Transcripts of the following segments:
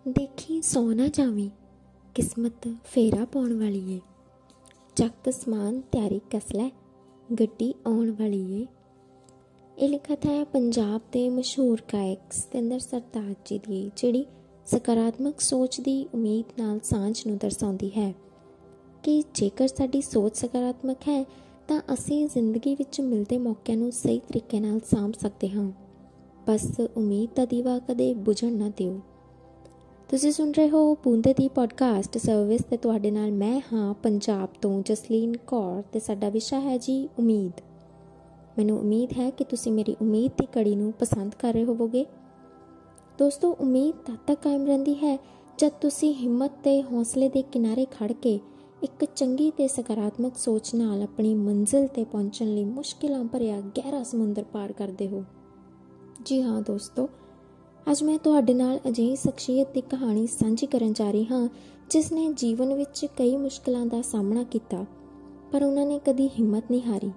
ਦੇਖੀ ਸੌ ਨਾ ਜਾਵੀਂ, ਕਿਸਮਤ ਫੇਰਾ ਪਾਉਣ ਵਾਲੀ ਏ। ਚੱਕ ਸਮਾਨ ਤਿਆਰੀ ਕਸ ਲੈ, ਗੱਡੀ ਆਉਣ ਵਾਲੀ ਏ। ਇਹ ਲਿਖਤ ਹੈ ਪੰਜਾਬ ਦੇ ਮਸ਼ਹੂਰ ਗਾਇਕ ਸਤਿੰਦਰ ਸਰਤਾਜ ਜੀ ਦੀ, ਜਿਹੜੀ ਸਕਾਰਾਤਮਕ ਸੋਚ ਦੀ ਉਮੀਦ ਨਾਲ ਸਾਂਝ ਨੂੰ ਦਰਸਾਉਂਦੀ ਹੈ ਕਿ ਜੇਕਰ ਸਾਡੀ ਸੋਚ ਸਕਾਰਾਤਮਕ ਹੈ ਤਾਂ ਅਸੀਂ ਜ਼ਿੰਦਗੀ ਵਿੱਚ ਮਿਲਦੇ ਮੌਕਿਆਂ ਨੂੰ ਸਹੀ ਤਰੀਕੇ ਨਾਲ ਸਾਂਭ ਸਕਦੇ ਹਾਂ। ਬਸ ਉਮੀਦ ਦਾ ਦੀਵਾ ਕਦੇ ਬੁਝਣ ਨਾ ਦਿਓ। ਤੁਸੀਂ ਸੁਣ ਰਹੇ ਹੋ ਬੂੰਦੇ ਦੀ ਪੋਡਕਾਸਟ ਸਰਵਿਸ ਤੇ ਤੁਹਾਡੇ ਨਾਲ ਮੈਂ ਹਾਂ ਪੰਜਾਬ ਤੋਂ ਜਸਲੀਨ ਕੌਰ ਤੇ ਸਾਡਾ ਵਿਸ਼ਾ ਹੈ ਜੀ ਉਮੀਦ। ਮੈਨੂੰ ਉਮੀਦ ਹੈ ਕਿ ਤੁਸੀਂ ਮੇਰੀ ਉਮੀਦ ਦੀ ਕੜੀ ਨੂੰ ਪਸੰਦ ਕਰ ਰਹੇ ਹੋਵੋਗੇ। ਦੋਸਤੋ, ਉਮੀਦ ਤਦ ਤੱਕ ਕਾਇਮ ਰਹਿੰਦੀ ਹੈ ਜਦ ਤੁਸੀਂ ਹਿੰਮਤ ਤੇ ਹੌਸਲੇ ਦੇ ਕਿਨਾਰੇ ਖੜ੍ਹ ਕੇ ਇੱਕ ਚੰਗੀ ਤੇ ਸਕਾਰਾਤਮਕ ਸੋਚ ਨਾਲ ਆਪਣੀ ਮੰਜ਼ਿਲ ਤੇ ਪਹੁੰਚਣ ਲਈ ਮੁਸ਼ਕਿਲਾਂ ਭਰਿਆ ਗਹਿਰਾ ਸਮੁੰਦਰ ਪਾਰ ਕਰਦੇ ਹੋ। ਜੀ ਹਾਂ ਦੋਸਤੋ, ਅੱਜ ਮੈਂ ਤੁਹਾਡੇ ਨਾਲ ਅਜਿਹੀ ਸ਼ਖਸੀਅਤ ਦੀ ਕਹਾਣੀ ਸਾਂਝੀ ਕਰਨ ਜਾ ਰਹੀ ਹਾਂ ਜਿਸ ਨੇ ਜੀਵਨ ਵਿੱਚ ਕਈ ਮੁਸ਼ਕਿਲਾਂ ਦਾ ਸਾਹਮਣਾ ਕੀਤਾ, ਪਰ ਉਹਨਾਂ ਨੇ ਕਦੀ ਹਿੰਮਤ ਨਹੀਂ ਹਾਰੀ।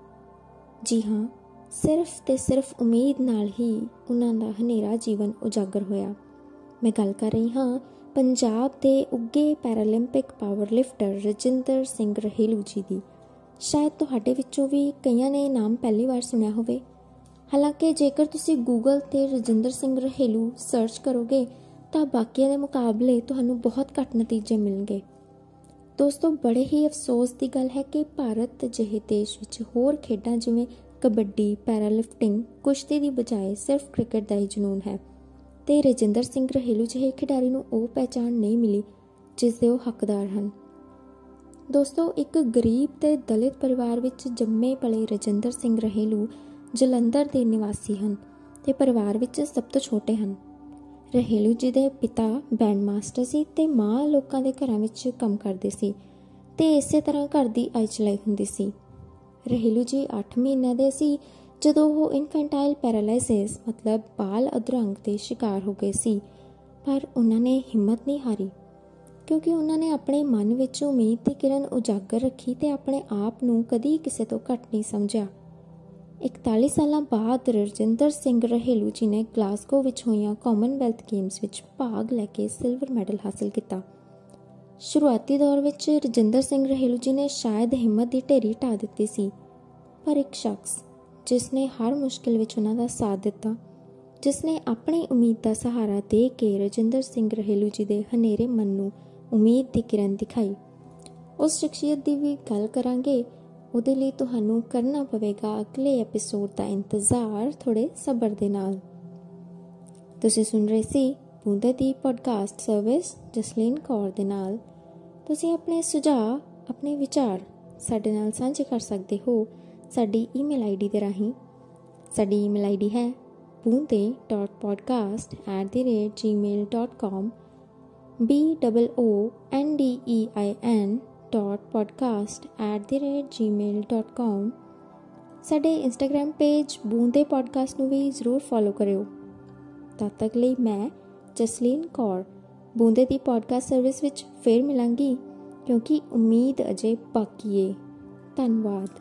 ਜੀ ਹਾਂ, ਸਿਰਫ ਤੇ ਸਿਰਫ ਉਮੀਦ ਨਾਲ ਹੀ ਉਹਨਾਂ ਦਾ ਹਨੇਰਾ ਜੀਵਨ ਉਜਾਗਰ ਹੋਇਆ। ਮੈਂ ਗੱਲ ਕਰ ਰਹੀ ਹਾਂ ਪੰਜਾਬ ਦੇ ਉੱਘੇ Paralympic power lifter Rajinder Singh Rahelu ji ਦੀ। ਸ਼ਾਇਦ ਤੁਹਾਡੇ ਵਿੱਚੋਂ ਵੀ ਕਈਆਂ ਨੇ ਨਾਮ ਪਹਿਲੀ ਵਾਰ ਸੁਣਿਆ ਹੋਵੇ। ਹਾਲਾਂਕਿ ਜੇਕਰ ਤੁਸੀਂ ਗੂਗਲ 'ਤੇ ਰਜਿੰਦਰ ਸਿੰਘ ਰਹੇਲੂ ਸਰਚ ਕਰੋਗੇ ਤਾਂ ਬਾਕੀਆਂ ਦੇ ਮੁਕਾਬਲੇ ਤੁਹਾਨੂੰ ਬਹੁਤ ਘੱਟ ਨਤੀਜੇ ਮਿਲਣਗੇ। ਦੋਸਤੋ, ਬੜੇ ਹੀ ਅਫਸੋਸ ਦੀ ਗੱਲ ਹੈ ਕਿ ਭਾਰਤ ਜਿਹੇ ਦੇਸ਼ ਵਿੱਚ ਹੋਰ ਖੇਡਾਂ ਜਿਵੇਂ ਕਬੱਡੀ, ਪੈਰਾਲਿਫਟਿੰਗ, ਕੁਸ਼ਤੀ ਦੀ ਬਜਾਏ ਸਿਰਫ ਕ੍ਰਿਕਟ ਦਾ ਹੀ ਜਨੂੰਨ ਹੈ ਤੇ ਰਜਿੰਦਰ ਸਿੰਘ ਰਹੇਲੂ ਜਿਹੇ ਖਿਡਾਰੀ ਨੂੰ ਉਹ ਪਹਿਚਾਣ ਨਹੀਂ ਮਿਲੀ ਜਿਸ ਦੇ ਉਹ ਹੱਕਦਾਰ ਹਨ। ਦੋਸਤੋ, ਇੱਕ ਗਰੀਬ ਤੇ ਦਲਿਤ ਪਰਿਵਾਰ ਵਿੱਚ ਜੰਮੇ ਪਲੇ ਰਜਿੰਦਰ ਸਿੰਘ ਰਹੇਲੂ ਜਲੰਧਰ ਦੇ ਨਿਵਾਸੀ ਹਨ ਤੇ ਪਰਿਵਾਰ ਵਿੱਚ ਸਭ ਤੋਂ ਛੋਟੇ ਹਨ। ਰਹੇਲੂ ਜੀ ਦੇ ਪਿਤਾ ਬੈਂਡ ਮਾਸਟਰ ਸੀ ਤੇ ਮਾਂ ਲੋਕਾਂ ਦੇ ਘਰਾਂ ਵਿੱਚ ਕੰਮ ਕਰਦੇ ਸੀ ਤੇ ਇਸੇ ਤਰ੍ਹਾਂ ਘਰ ਦੀ ਆਈ ਚਲਾਈ ਹੁੰਦੀ ਸੀ। ਰਹੇਲੂ ਜੀ 8 ਮਹੀਨਿਆਂ ਦੇ ਸੀ ਜਦੋਂ ਉਹ ਇਨਫੈਂਟਾਈਲ ਪੈਰਾਲਾਈਸਿਸ ਮਤਲਬ ਬਾਲ ਅਧਰੰਗ ਦੇ ਸ਼ਿਕਾਰ ਹੋ ਗਏ ਸੀ, ਪਰ ਉਹਨਾਂ ਨੇ ਹਿੰਮਤ ਨਹੀਂ ਹਾਰੀ ਕਿਉਂਕਿ ਉਹਨਾਂ ਨੇ ਆਪਣੇ ਮਨ ਵਿੱਚ ਉਮੀਦ ਦੀ ਕਿਰਨ ਉਜਾਗਰ ਰੱਖੀ ਤੇ ਆਪਣੇ ਆਪ ਨੂੰ ਕਦੀ ਕਿਸੇ ਤੋਂ ਘੱਟ ਨਹੀਂ ਸਮਝਿਆ। 41 ਸਾਲਾਂ ਬਾਅਦ ਰਜਿੰਦਰ ਸਿੰਘ ਰਹੇਲੂ ਜੀ ਨੇ ਗਲਾਸਗੋ ਵਿੱਚ ਹੋਈਆਂ ਕਾਮਨਵੈਲਥ ਗੇਮਸ ਵਿੱਚ ਭਾਗ ਲੈ ਕੇ ਸਿਲਵਰ ਮੈਡਲ ਹਾਸਲ ਕੀਤਾ। ਸ਼ੁਰੂਆਤੀ ਦੌਰ ਵਿੱਚ ਰਜਿੰਦਰ ਸਿੰਘ ਰਹੇਲੂ ਜੀ ਨੇ ਸ਼ਾਇਦ ਹਿੰਮਤ ਦੀ ਢੇਰੀ ਢਾਹ ਦਿੱਤੀ ਸੀ, ਪਰ ਇੱਕ ਸ਼ਖਸ ਜਿਸ ਨੇ ਹਰ ਮੁਸ਼ਕਿਲ ਵਿੱਚ ਉਹਨਾਂ ਦਾ ਸਾਥ ਦਿੱਤਾ, ਜਿਸ ਨੇ ਆਪਣੀ ਉਮੀਦ ਦਾ ਸਹਾਰਾ ਦੇ ਕੇ ਰਜਿੰਦਰ ਸਿੰਘ ਰਹੇਲੂ ਜੀ ਦੇ ਹਨੇਰੇ ਮਨ ਨੂੰ ਉਮੀਦ ਦੀ ਕਿਰਨ ਦਿਖਾਈ, ਉਸ ਸ਼ਖਸੀਅਤ ਦੀ ਵੀ ਗੱਲ ਕਰਾਂਗੇ। ਉਹਦੇ ਲਈ ਤੁਹਾਨੂੰ ਕਰਨਾ ਪਵੇਗਾ ਅਗਲੇ ਐਪੀਸੋਡ ਦਾ ਇੰਤਜ਼ਾਰ ਥੋੜ੍ਹੇ ਸਬਰ ਦੇ ਨਾਲ। ਤੁਸੀਂ ਸੁਣ ਰਹੇ ਸੀ ਬੂੰਦੇ ਦੀ ਪੋਡਕਾਸਟ ਸਰਵਿਸ ਜਸਲੀਨ ਕੌਰ ਦੇ ਨਾਲ। ਤੁਸੀਂ ਆਪਣੇ ਸੁਝਾਅ, ਆਪਣੇ ਵਿਚਾਰ ਸਾਡੇ ਨਾਲ ਸਾਂਝੇ ਕਰ ਸਕਦੇ ਹੋ ਸਾਡੀ ਈਮੇਲ ਆਈਡੀ ਦੇ ਰਾਹੀਂ। ਸਾਡੀ ਈਮੇਲ ਆਈਡੀ ਹੈ boonde.podcast@gmail.com BOONDEIN.podcast@gmail.com। ਸਾਡੇ ਇੰਸਟਾਗ੍ਰਾਮ ਪੇਜ ਬੂੰਦੇ ਪੋਡਕਾਸਟ ਨੂੰ ਵੀ ਜ਼ਰੂਰ ਫੋਲੋ ਕਰਿਓ। ਤਦ ਤੱਕ ਲਈ ਮੈਂ ਜਸਲੀਨ ਕੌਰ ਬੂੰਦੇ ਦੀ ਪੋਡਕਾਸਟ ਸਰਵਿਸ ਵਿੱਚ ਫੇਰ ਮਿਲਾਂਗੀ ਕਿਉਂਕਿ ਉਮੀਦ ਅਜੇ ਬਾਕੀ ਏ। ਧੰਨਵਾਦ।